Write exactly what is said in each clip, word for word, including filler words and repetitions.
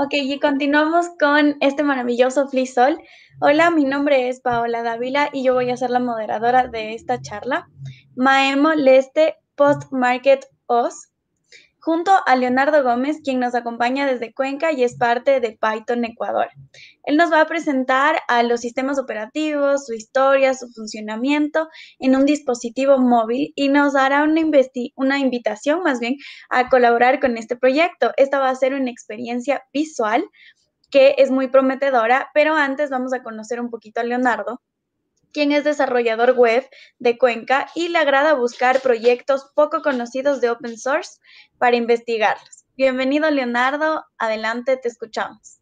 Ok, y continuamos con este maravilloso FliSol. Hola, mi nombre es Paola Dávila y yo voy a ser la moderadora de esta charla. Maemo Leste Post Market Os, junto a Leonardo Gómez, quien nos acompaña desde Cuenca y es parte de Python Ecuador. Él nos va a presentar a los sistemas operativos, su historia, su funcionamiento en un dispositivo móvil y nos dará una, una invitación más bien a colaborar con este proyecto. Esta va a ser una experiencia visual que es muy prometedora, pero antes vamos a conocer un poquito a Leonardo, quien es desarrollador web de Cuenca y le agrada buscar proyectos poco conocidos de open source para investigarlos. Bienvenido, Leonardo. Adelante, te escuchamos.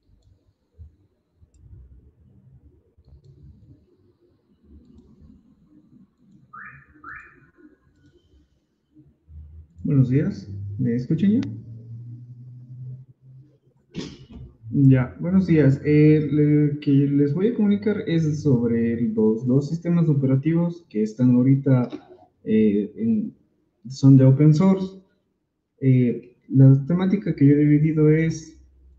Buenos días, ¿me escuchan ya? Ya, buenos días. Eh, lo que les voy a comunicar es sobre los dos sistemas operativos que están ahorita, eh, en- son de open source. Eh, la temática que yo he dividido es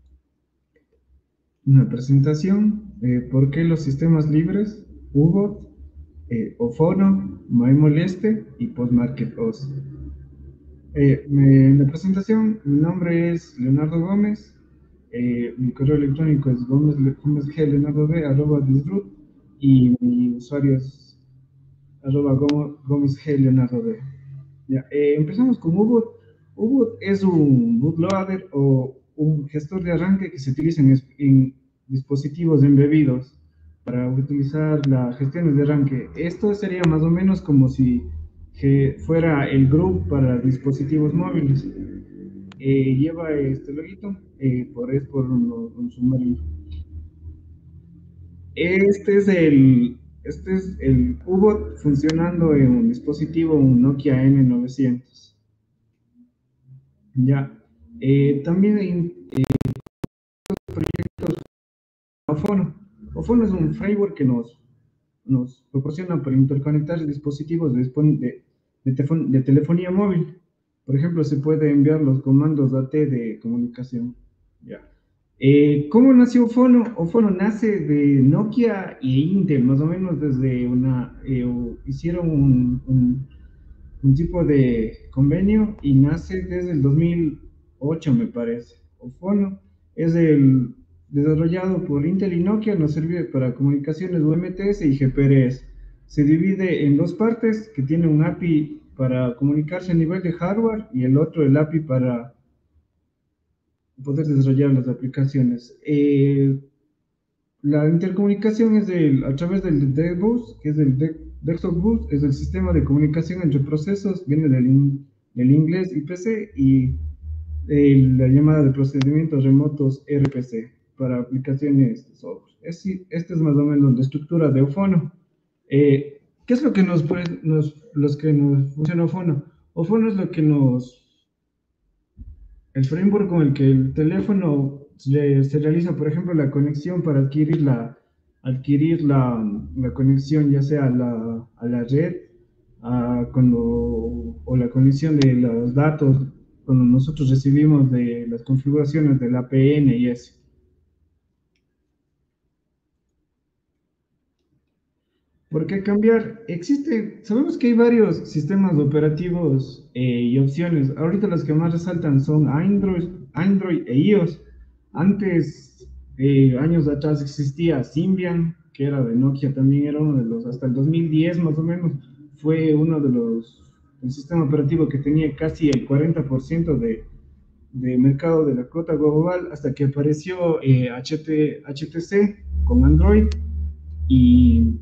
una presentación, eh, por qué los sistemas libres, U B O T, eh, Ofono, MyMoleste y PostMarketOS. Eh, me- en la presentación, mi nombre es Leonardo Gómez, eh, mi correo electrónico es gómez, gómezgleonardob, arroba disroot, y mi usuario es arroba gómezgleonardob. Ya, eh, empezamos con U B O T. U B O T es un bootloader o un gestor de arranque que se utiliza en, en dispositivos embebidos para utilizar las gestiones de arranque. Esto sería más o menos como si que fuera el group para dispositivos móviles. Eh, lleva este loguito, eh, por, es por un, un submarino. Este es el, este es el U B O T funcionando en un dispositivo, un Nokia N novecientos. Ya. Eh, también hay eh, proyectos Ofono. Ofono es un framework que nos, nos proporciona para interconectar dispositivos de, de, de, de telefonía móvil. Por ejemplo, se puede enviar los comandos A T de comunicación. Ya. Eh, ¿Cómo nació Ofono? Ofono nace de Nokia e Intel, más o menos desde una... Eh, hicieron un, un, un, tipo de convenio y nace desde el dos mil ocho, me parece. Ofono es el desarrollado por Intel y Nokia, nos sirve para comunicaciones U M T S y G P R S. Se divide en dos partes, que tiene un A P I para comunicarse a nivel de hardware y el otro el A P I para poder desarrollar las aplicaciones. Eh, la intercomunicación es del, a través del D bus, que es el Desktop Bus, es el sistema de comunicación entre procesos, viene del, in, del inglés I P C y eh, la llamada de procedimientos remotos R P C para aplicaciones de software. Es, esta es más o menos la estructura de Ofono. Eh, ¿Qué es lo que nos, nos, los que nos funciona Ofono? Ofono es lo que nos el framework con el que el teléfono se, se realiza, por ejemplo, la conexión para adquirir la, adquirir la, la conexión ya sea a la, a la red a cuando, o la conexión de los datos cuando nosotros recibimos de las configuraciones del A P N y eso. ¿Por qué cambiar? Existe, sabemos que hay varios sistemas operativos eh, y opciones. Ahorita las que más resaltan son Android, Android e iOS. Antes, eh, años atrás existía Symbian, que era de Nokia, también era uno de los, hasta el dos mil diez más o menos, fue uno de los, el sistema operativo que tenía casi el cuarenta por ciento de, de mercado de la cuota global, hasta que apareció eh, H T, H T C con Android y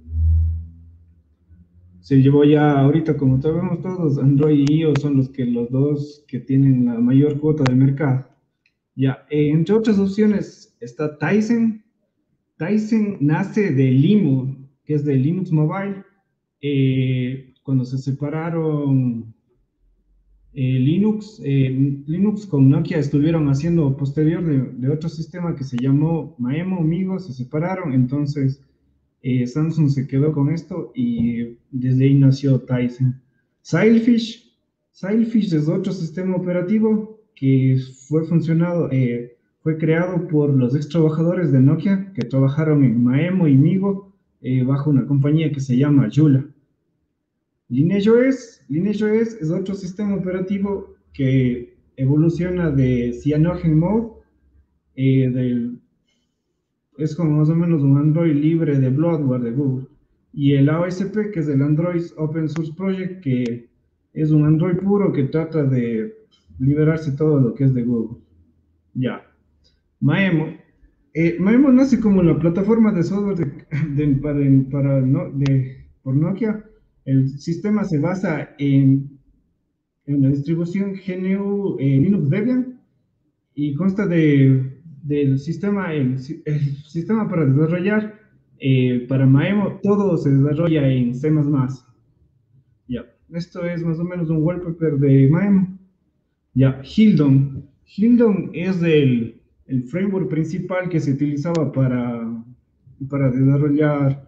se llevó ya ahorita, como sabemos todos, Android y iOS son los que los dos que tienen la mayor cuota de mercado. Ya, eh, entre otras opciones está Tizen. Tizen nace de Limo, que es de Linux Mobile. Eh, cuando se separaron eh, Linux, eh, Linux con Nokia estuvieron haciendo posterior de, de otro sistema que se llamó Maemo, amigos, se separaron, entonces eh, Samsung se quedó con esto y desde ahí nació Tizen. Sailfish, Sailfish es otro sistema operativo que fue funcionado, eh, fue creado por los ex trabajadores de Nokia que trabajaron en Maemo y Migo eh, bajo una compañía que se llama Yula. LineageOS, LineageOS es otro sistema operativo que evoluciona de CyanogenMod, eh, del, es como más o menos un Android libre de bloatware de Google, y el A O S P, que es el Android Open Source Project, que es un Android puro que trata de liberarse todo lo que es de Google. Ya. Maemo. Eh, Maemo nace como la plataforma de software de, de, para, para no, de, por Nokia. El sistema se basa en, en la distribución G N U eh, Linux Debian y consta de, del sistema, el, el sistema para desarrollar eh, para Maemo, todo se desarrolla en C++. Ya, esto es más o menos un wallpaper de Maemo. Ya, Hildon. Hildon es el, el framework principal que se utilizaba para, para desarrollar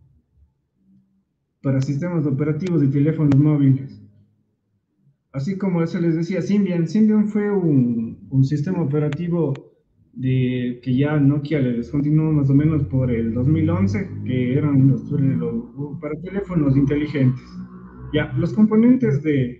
para sistemas operativos de teléfonos móviles. Así como se les decía, Symbian. Symbian fue un, un sistema operativo de, que ya Nokia le descontinuó más o menos por el dos mil once, que eran los, los, para teléfonos inteligentes. Ya, los componentes de,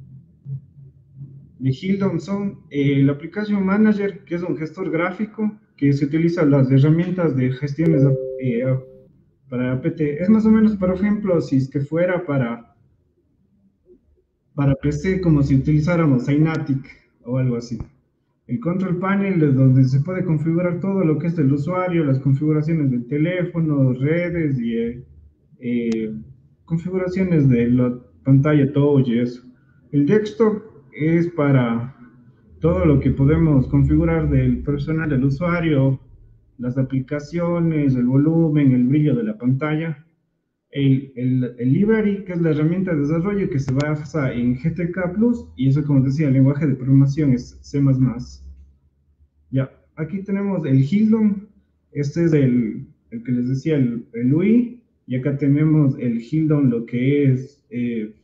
de Hildon son eh, el Application Manager, que es un gestor gráfico que se utiliza las herramientas de gestiones eh, para A P T. Es más o menos, por ejemplo, si es que fuera para, para P C, como si utilizáramos Synatic o algo así. El Control Panel es donde se puede configurar todo lo que es del usuario, las configuraciones del teléfono, redes y eh, eh, configuraciones de la pantalla touch y eso. El Desktop es para todo lo que podemos configurar del personal del usuario, las aplicaciones, el volumen, el brillo de la pantalla. El, el, el library, que es la herramienta de desarrollo que se basa en G T K Plus, y eso, como decía, el lenguaje de programación es C++. Ya, aquí tenemos el Hildon, este es el, el que les decía, el, el U I, y acá tenemos el Hildon, lo que es eh,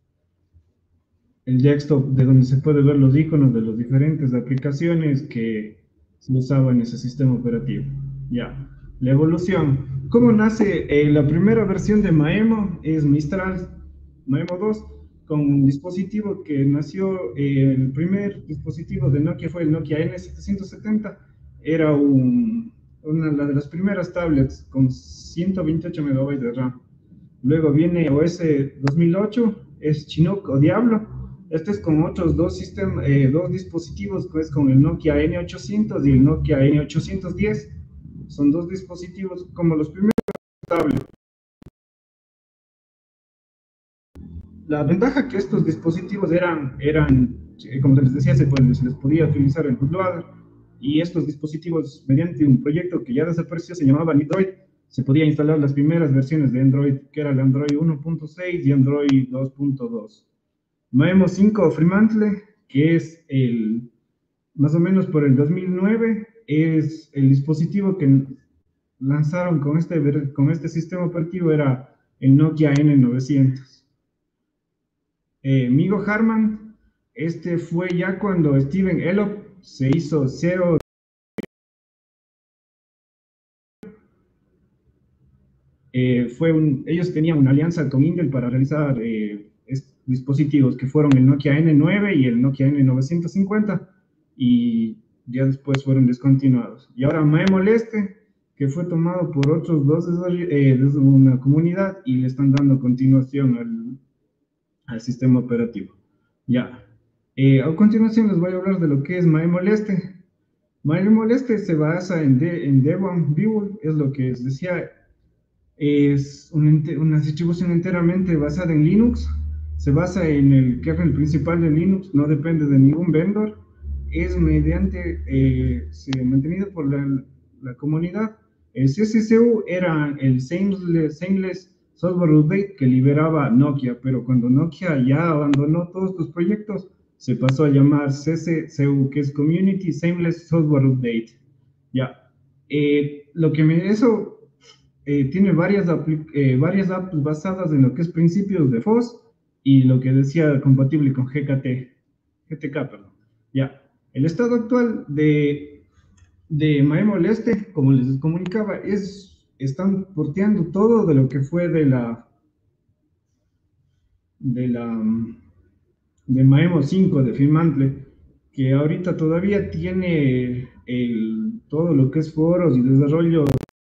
el desktop, de donde se puede ver los iconos de las diferentes aplicaciones que se usaban en ese sistema operativo. Ya, la evolución. ¿Cómo nace? Eh, la primera versión de Maemo es Mistral, Maemo dos, con un dispositivo que nació, eh, el primer dispositivo de Nokia fue el Nokia N setecientos setenta, era un, una de las primeras tablets con ciento veintiocho megabytes de RAM. Luego viene O S dos mil ocho, es Chinook o Diablo. Este es con otros dos, sistema, eh, dos dispositivos, que es con el Nokia N ochocientos y el Nokia N ochocientos diez. Son dos dispositivos como los primeros tablets. La ventaja que estos dispositivos eran, eran como les decía, se, puede, se les podía utilizar el bootloader, y estos dispositivos, mediante un proyecto que ya desapareció, se llamaba Android, se podía instalar las primeras versiones de Android, que era el Android uno punto seis y Android dos punto dos. Maemo cinco Fremantle, que es el, más o menos por el dos mil nueve, es el dispositivo que lanzaron con este, con este sistema operativo, era el Nokia N novecientos. Eh, Migo Harman, este fue ya cuando Steven Elop se hizo C E O. Eh, fue un, ellos tenían una alianza con Intel para realizar eh, dispositivos que fueron el Nokia N nueve y el Nokia N novecientos cincuenta, y ya después fueron descontinuados. Y ahora Maemo Leste, que fue tomado por otros dos eh, de una comunidad, y le están dando continuación al, al sistema operativo. Ya. Eh, a continuación les voy a hablar de lo que es Maemo Leste. Maemo Leste se basa en, de, en Devon View, es lo que les decía. Es una, una distribución enteramente basada en Linux, se basa en el kernel principal de Linux, no depende de ningún vendor, es mediante, eh, se, mantenido por la, la comunidad. El C C C U era el Seamless, Seamless Software Update que liberaba Nokia, pero cuando Nokia ya abandonó todos los proyectos, se pasó a llamar C C C U, que es Community Seamless Software Update. Ya, eh, lo que me, eso eh, tiene varias, eh, varias apps basadas en lo que es principios de F O S, y lo que decía compatible con G K T, G T K, perdón. Ya, el estado actual de de Maemo Leste, como les comunicaba, es, están porteando todo de lo que fue de la, de la, de Maemo cinco de Fremantle, que ahorita todavía tiene el, todo lo que es foros y desarrollo,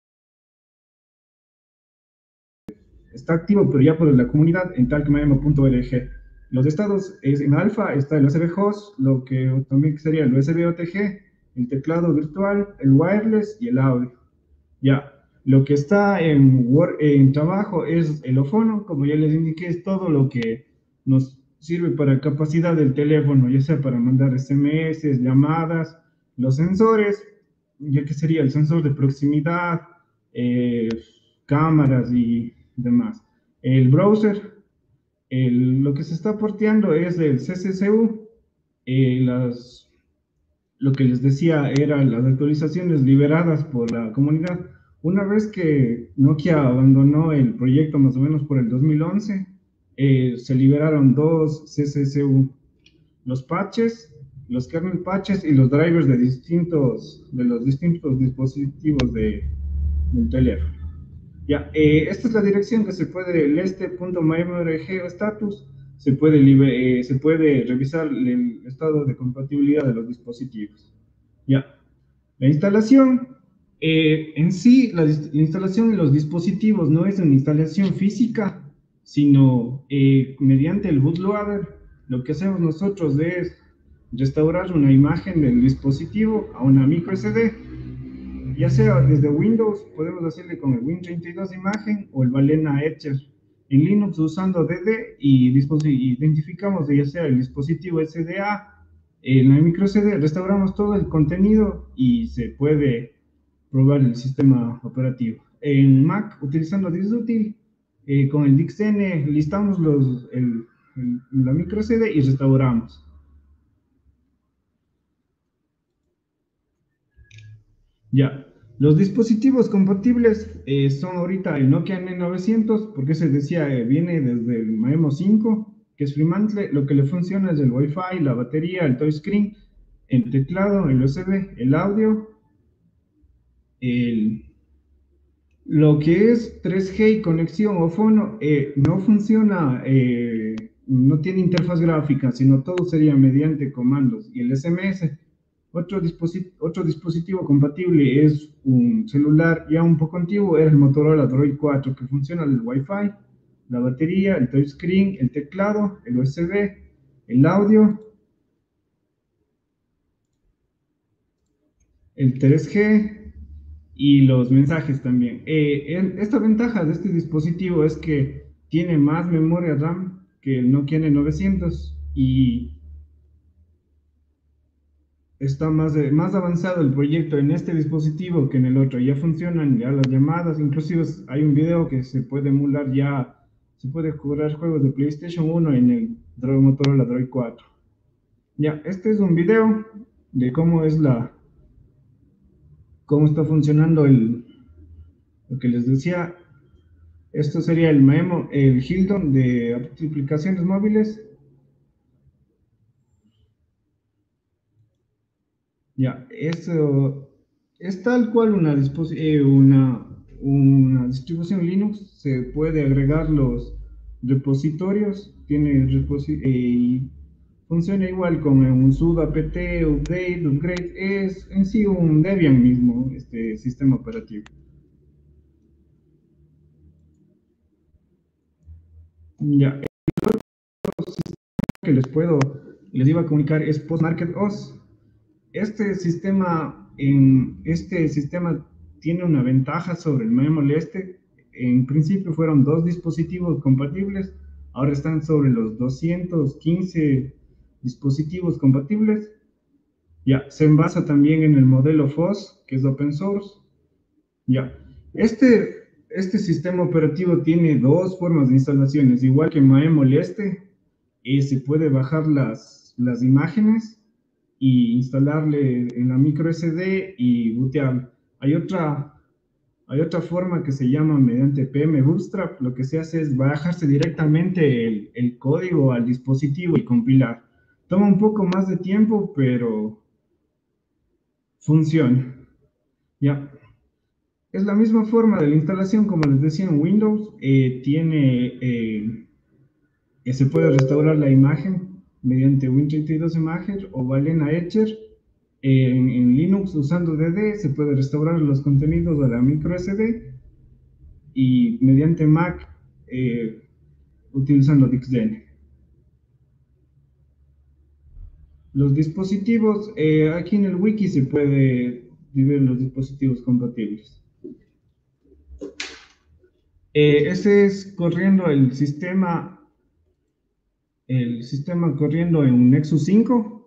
está activo, pero ya por la comunidad en talkmaemo punto org. Los estados, es, en alfa está el U S B host, lo que también sería el U S B O T G, el teclado virtual, el wireless y el audio. Ya, lo que está en, Word, en trabajo es el ofono, como ya les indiqué, es todo lo que nos sirve para capacidad del teléfono, ya sea para mandar S M S, llamadas, los sensores, ya que sería el sensor de proximidad, eh, cámaras y demás. El browser, el, lo que se está porteando es el C C C U, eh, las lo que les decía eran las actualizaciones liberadas por la comunidad. Una vez que Nokia abandonó el proyecto más o menos por el dos mil once, eh, se liberaron dos C C C U, los patches, los kernel patches y los drivers de distintos de los distintos dispositivos de, del teléfono. Ya, eh, esta es la dirección que se puede, leste.maemorg status, se puede, eh, se puede revisar el estado de compatibilidad de los dispositivos. Ya, la instalación, eh, en sí, la, la, instalación de los dispositivos no es una instalación física, sino eh, mediante el bootloader, lo que hacemos nosotros es restaurar una imagen del dispositivo a una micro S D, ya sea desde Windows, podemos hacerle con el Win treinta y dos imagen o el Balena Etcher. En Linux usando D D y identificamos ya sea el dispositivo S D A, en la micro S D, restauramos todo el contenido y se puede probar el sistema operativo. En Mac, utilizando DiskUtil, eh, con el DixN listamos los, el, el, la micro S D y restauramos. Ya, los dispositivos compatibles eh, son ahorita el Nokia N novecientos, porque se decía, eh, viene desde el Maemo cinco, que es Fremantle, lo que le funciona es el Wi-Fi, la batería, el touchscreen, el teclado, el U S B, el audio, el, lo que es tres G y conexión o fono, eh, no funciona, eh, no tiene interfaz gráfica, sino todo sería mediante comandos, y el S M S. Otro, disposit otro dispositivo compatible es un celular ya un poco antiguo, es el Motorola Droid cuatro, que funciona el Wi-Fi, la batería, el touchscreen, el teclado, el U S B, el audio, el tres G y los mensajes también. Eh, esta ventaja de este dispositivo es que tiene más memoria RAM que el Nokia N novecientos y está más, de, más avanzado el proyecto en este dispositivo que en el otro. Ya funcionan ya las llamadas, inclusive hay un video que se puede emular ya, se puede jugar juegos de PlayStation uno en el Motorola Droid cuatro. Ya, este es un video de cómo es la, cómo está funcionando el, lo que les decía. Esto sería el Maemo, el Hilton de aplicaciones móviles. Ya, eso es tal cual una, eh, una, una distribución Linux. Se puede agregar los repositorios, tiene reposi eh, y funciona igual con un sudo apt, update, upgrade. Es en sí un Debian mismo, este sistema operativo. Ya, el otro sistema que les puedo, les iba a comunicar es PostMarketOS. Este sistema, en, este sistema tiene una ventaja sobre el Maemo Leste. En principio fueron dos dispositivos compatibles, ahora están sobre los doscientos quince dispositivos compatibles. Ya, se basa también en el modelo F O S, que es open source. Ya, este, este sistema operativo tiene dos formas de instalaciones, igual que Maemo Leste, y se puede bajar las, las imágenes y instalarle en la micro S D y bootear. Hay otra, hay otra forma que se llama mediante P M Bootstrap. Lo que se hace es bajarse directamente el, el código al dispositivo y compilar. Toma un poco más de tiempo, pero funciona. Ya. Es la misma forma de la instalación, como les decía en Windows, eh, tiene, eh, eh, se puede restaurar la imagen mediante Win treinta y dos Imager o Balena Etcher. Eh, en, en Linux usando D D se puede restaurar los contenidos de la micro S D y mediante Mac eh, utilizando DixDN. Los dispositivos, eh, aquí en el wiki se puede ver los dispositivos compatibles. Eh, ese es corriendo el sistema, el sistema corriendo en un Nexus cinco.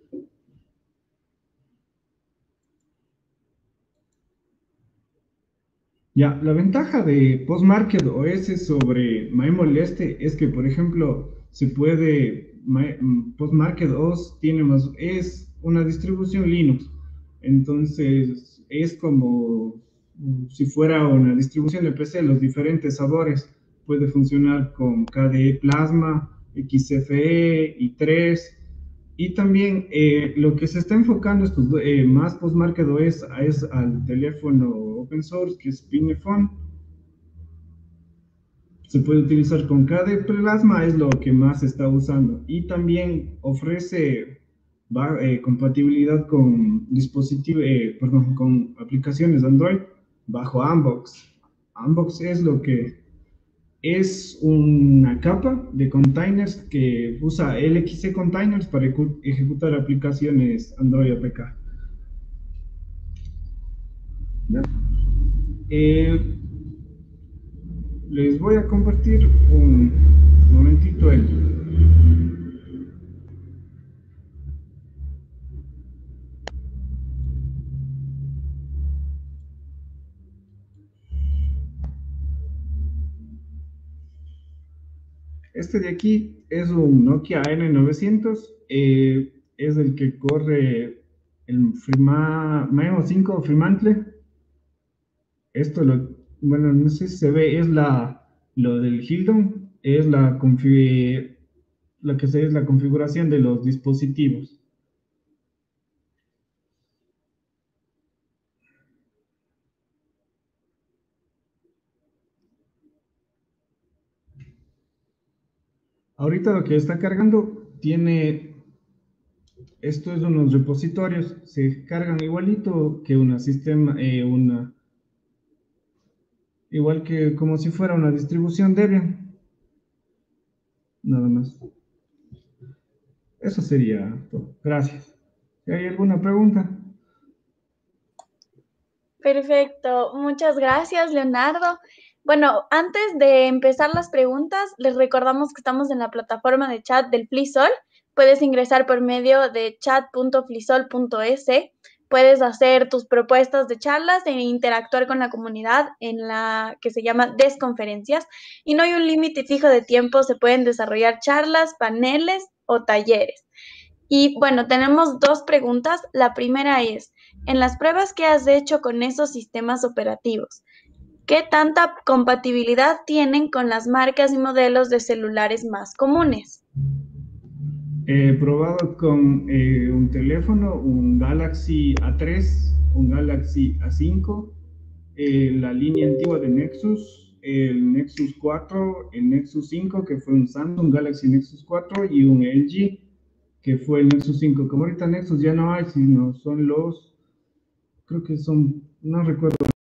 Ya, la ventaja de Postmarket O S sobre MyMoleste es que, por ejemplo, se puede, My- mm, Postmarket O S tiene más, es una distribución Linux, entonces es como mm, si fuera una distribución de P C, los diferentes sabores, puede funcionar con K D E Plasma, X F E, i tres, y también eh, lo que se está enfocando estos, eh, más Postmarket O S es al teléfono open source, que es Pinephone. Se puede utilizar con K D Plasma, es lo que más se está usando. Y también ofrece va, eh, compatibilidad con dispositivos, eh, perdón, con aplicaciones Android bajo Ambox. Ambox es lo que es una capa de containers que usa L X C Containers para ejecutar aplicaciones Android A P K. ¿Ya? Eh, les voy a compartir un momentito el... Este de aquí es un Nokia N novecientos, eh, es el que corre el Frima, Maemo cinco Fremantle. Esto lo, bueno, no sé si se ve, es la, lo del Hildon, es la, confi- la que se es la configuración de los dispositivos. Ahorita lo que está cargando tiene, esto es unos repositorios, se cargan igualito que una sistema, eh, una, igual que como si fuera una distribución Debian, nada más. Eso sería todo. Gracias. Si hay alguna pregunta. Perfecto, muchas gracias, Leonardo. Bueno, antes de empezar las preguntas, les recordamos que estamos en la plataforma de chat del FliSol. Puedes ingresar por medio de chat punto flisol punto es. Puedes hacer tus propuestas de charlas e interactuar con la comunidad en la que se llama Desconferencias. Y no hay un límite fijo de tiempo, se pueden desarrollar charlas, paneles o talleres. Y bueno, tenemos dos preguntas. La primera es, en las pruebas que has hecho con esos sistemas operativos, ¿qué tanta compatibilidad tienen con las marcas y modelos de celulares más comunes? He probado con eh, un teléfono, un Galaxy A tres, un Galaxy A cinco, eh, la línea antigua de Nexus, el Nexus cuatro, el Nexus cinco, que fue un Samsung Galaxy Nexus cuatro, y un L G, que fue el Nexus cinco. Como ahorita Nexus ya no hay, sino son los, creo que son, no recuerdo,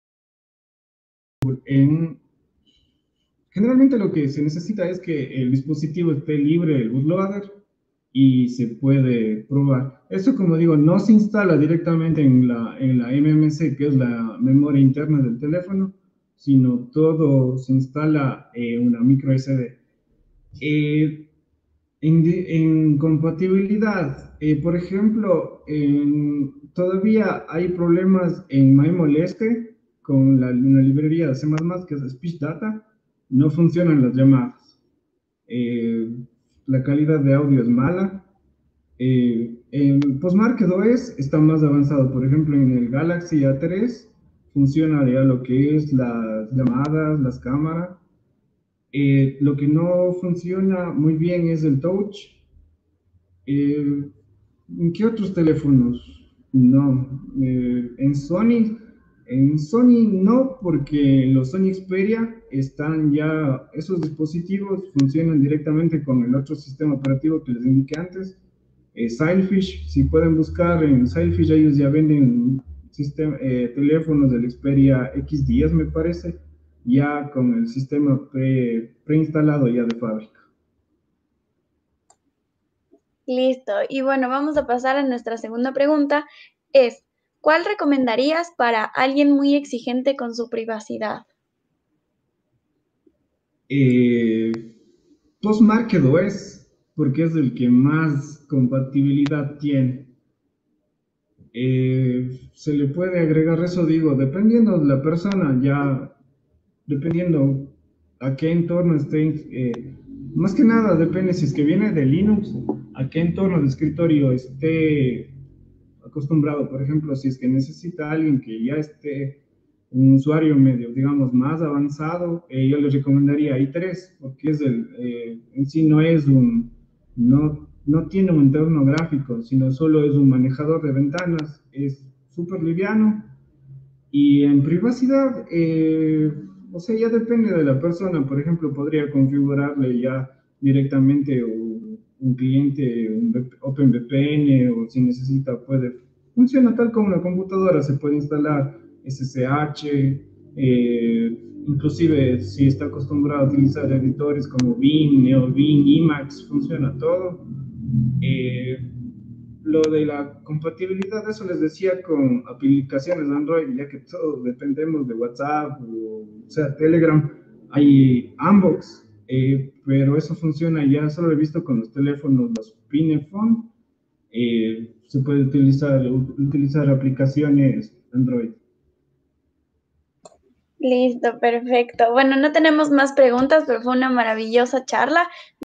en generalmente lo que se necesita es que el dispositivo esté libre del bootloader y se puede probar. Eso, como digo, no se instala directamente en la, en la M M C, que es la memoria interna del teléfono, sino todo se instala en una micro S D. Eh, en, en, compatibilidad, eh, por ejemplo, en, todavía hay problemas en MyMoleste con la, una librería de C más más, que es Speech Data, no funcionan las llamadas. Eh, la calidad de audio es mala. Eh, en Postmarket O S está más avanzado. Por ejemplo, en el Galaxy A tres funciona ya lo que es las llamadas, las cámaras. Eh, lo que no funciona muy bien es el touch. Eh, ¿En qué otros teléfonos? No. Eh, en Sony En Sony no, porque los Sony Xperia están ya, esos dispositivos funcionan directamente con el otro sistema operativo que les indiqué antes, eh, Sailfish. Si pueden buscar en Sailfish, ellos ya venden sistema, eh, teléfonos del Xperia X diez, me parece, ya con el sistema pre, preinstalado ya de fábrica. Listo. Y bueno, vamos a pasar a nuestra segunda pregunta. Es, ¿cuál recomendarías para alguien muy exigente con su privacidad? Eh, Postmarket O S, porque es el que más compatibilidad tiene. Eh, se le puede agregar eso, digo, dependiendo de la persona, ya dependiendo a qué entorno esté, eh, más que nada depende si es que viene de Linux, a qué entorno de escritorio esté acostumbrado. Por ejemplo, si es que necesita alguien que ya esté un usuario medio, digamos, más avanzado, eh, yo le recomendaría i tres, porque es el, eh, en sí no es un, no, no tiene un entorno gráfico, sino solo es un manejador de ventanas, es súper liviano. Y en privacidad, eh, o sea, ya depende de la persona. Por ejemplo, podría configurarle ya directamente un, un cliente, un OpenVPN, o si necesita, puede, funciona tal como una computadora, se puede instalar S S H, eh, inclusive si está acostumbrado a utilizar editores como Vim, NeoVim, Emacs, funciona todo. Eh, lo de la compatibilidad, eso les decía con aplicaciones de Android, ya que todos dependemos de WhatsApp o, o sea, Telegram, hay Ambox, eh, pero eso funciona ya, solo he visto con los teléfonos, los Pinephone, eh, se puede utilizar, utilizar aplicaciones Android. Listo, perfecto. Bueno, no tenemos más preguntas, pero fue una maravillosa charla.